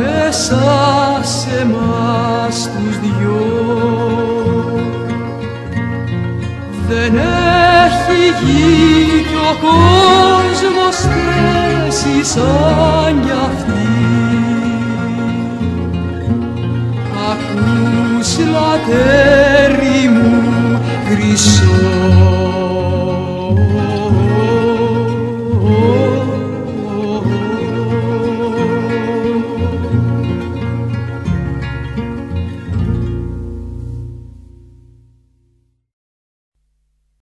μέσα σε μας τους δυο. Δεν έχει γη κι ο κόσμος θέση σαν κι αυτή. Ακούς λατέρι μου χρυσό